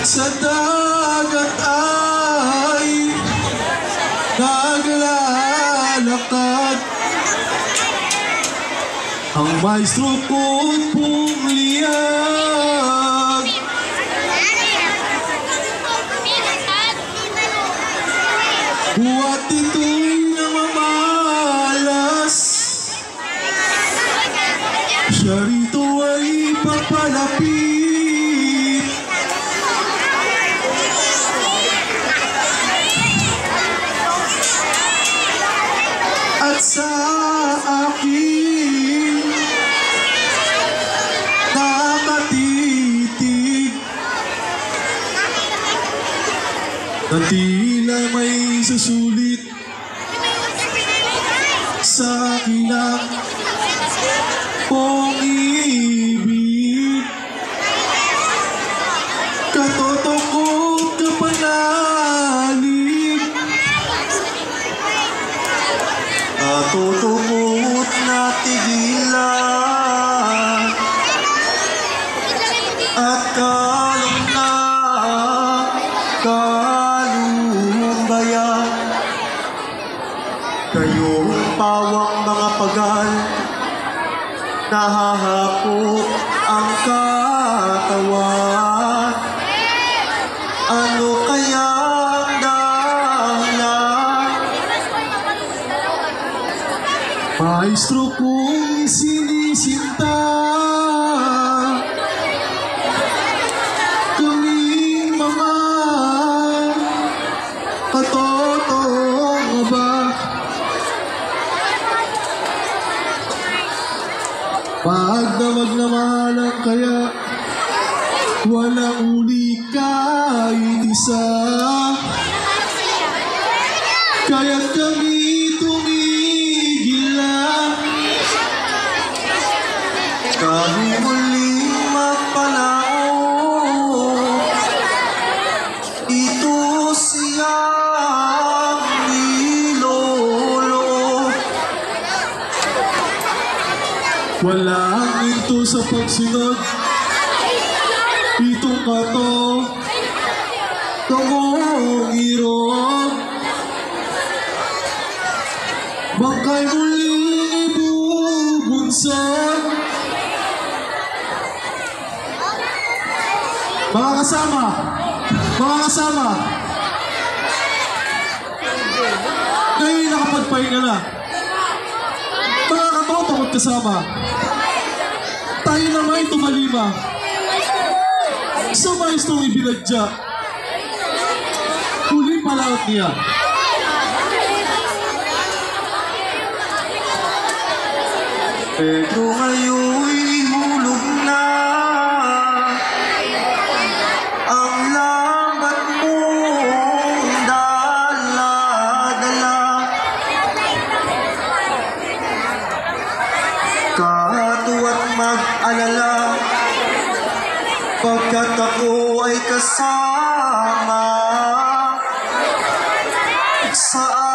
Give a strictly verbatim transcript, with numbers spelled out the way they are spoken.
Sa dagat ay naglalakad ang maestro ko't pumliyag. Buhat ito'y namamalas, siya rito ay papalapit. At sa akin nakatitig na tila may susulit sa kilang kong ibig. Katotokot kapanalig, katotokot na tigilan, at kalong na kalumbayan. Kayong pawang mga pagal, nahahapok ang katawan. Ano kaya ang dahilan? Maestro kong sinisinta, kaming mga katotoo nga ba? Pagdamag na mahalang kaya walang uli kahit isa. Kaya't kami tumigil na, kami muling magpalao. Ito siyang nilolo, walang ito sa pagsunod. Itong kato, tungong irog, bangkay muli bubunsod. Mga kasama, mga kasama, kayo'y nakapagpahinga na. Mga katotokot kasama, tayo naman tumalima sa maestrong ibinadya. Huling palaot niya. Pedro ngayon'y hulog na, ang lambat mong dala-dala. Katuwa't mag-alala, pagkat ako ay kasama sa